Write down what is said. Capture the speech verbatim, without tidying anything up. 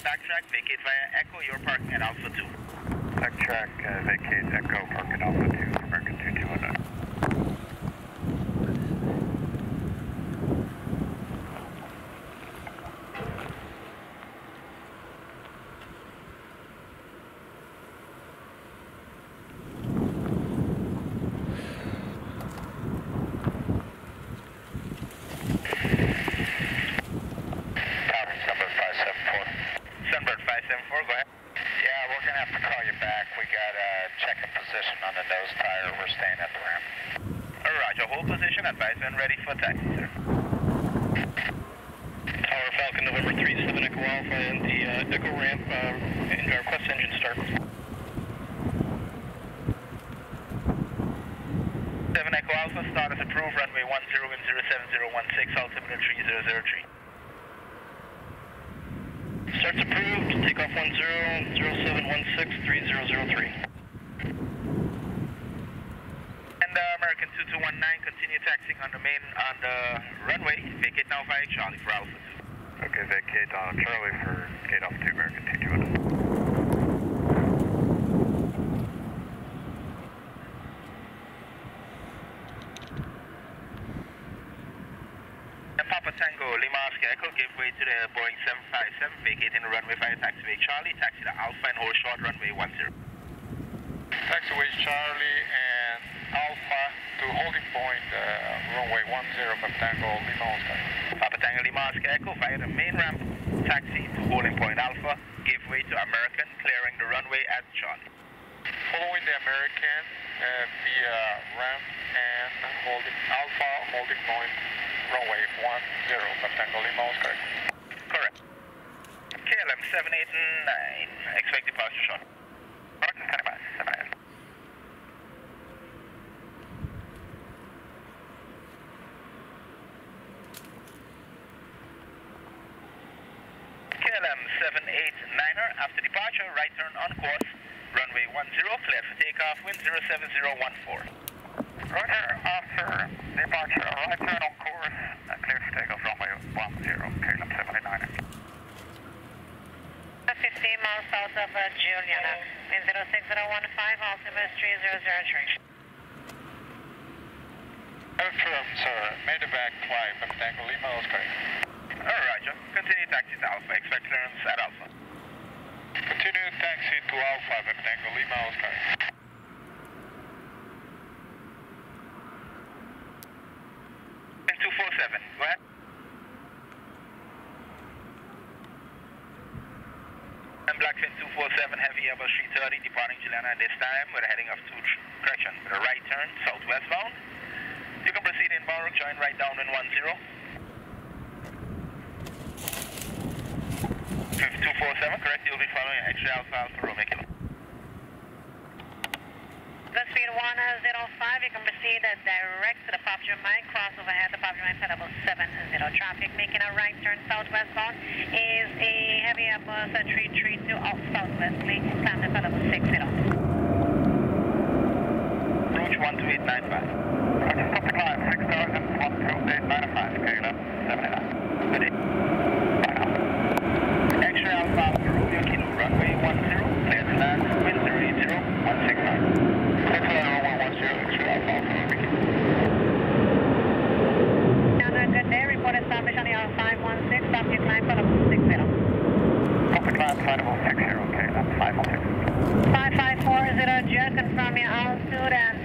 backtrack, vacate via Echo, you're parking at Alpha two. Backtrack, uh, vacate Echo, park at Alpha two, American two two one nine. Advise when ready for taxi, sir. Tower Falcon November three seven Echo Alpha and the uh, Echo ramp uh, and our request engine start. seven Echo Alpha, start as approved, runway one zero in zero seven zero one six, altimeter three zero zero three. Starts approved, takeoff one zero, zero seven one six, three zero zero three. American two two one nine, continue taxiing on the main, on the runway, vacate now via Charlie for Alpha two. Okay, vacate on Charlie for gate off two, American two two one nine. Papa Tango, Lima Oscar Echo, give way to the Boeing seven five seven, vacating the runway via taxiway Charlie, taxi to Alpha and hold short runway one zero. Taxiway Charlie and Alpha to holding point, uh, runway one zero, Papa Tango, Lima Oscar. Papa Tango, Lima Oscar Echo, via the main ramp, taxi to holding point Alpha, give way to American, clearing the runway at Charlie. Following the American uh, via ramp and holding Alpha, holding point, runway one zero, Papa Tango, Lima Oscar. Correct. K L M seven eight nine, expect departure short. Martin, kind of seven eight. K L M seven eight niner, after departure, right turn on course, runway one zero, cleared for takeoff, wind zero seven zero one four. Roger, after departure, right turn on course, and cleared for takeoff, runway one zero, K L M seven eight niner. fifteen miles south of uh, Juliana, wind zero six zero one five, altimeter three zero zero three. Confirm, sir, made it back, fly, Papa Tango, Lima Oscar. Alright, Roger. Continue taxi to Alpha. Expect clearance at Alpha. Continue taxi to Alpha, Papa Tango, Lima Oscar. And two four seven, go ahead. And Blackfin two four seven, heavy Airbus three thirty, departing Juliana at this time with a heading of two, correction, with a right turn, southwestbound. You can proceed inbound, join right down in one zero. two four seven, correct, you'll be following X-ray Alpha Alpha Romeo Kilo. Good speed one zero five, you can proceed uh, direct to the Passenger Mine, cross overhead the Passenger Mine, level seven zero. Traffic making a right turn southwestbound is a heavy Airbus three three two off southwestly, climb the level six zero. Approach one two eight nine five. Roger, stop the climb, six thousand one two eight nine five, K L M seven eight nine. Good day. X-ray Alpha Alpha Romeo Kilo, runway one zero, clear to land, wind zero eight zero one six nine. six zero one one zero, X-ray Alpha Alpha Romeo Kilo. Good day, report established on the R five one six, stop your climb for level six zero. Stop the climb, flight level six zero, K L M five one six. five five four zero, jet, confirm your altitude and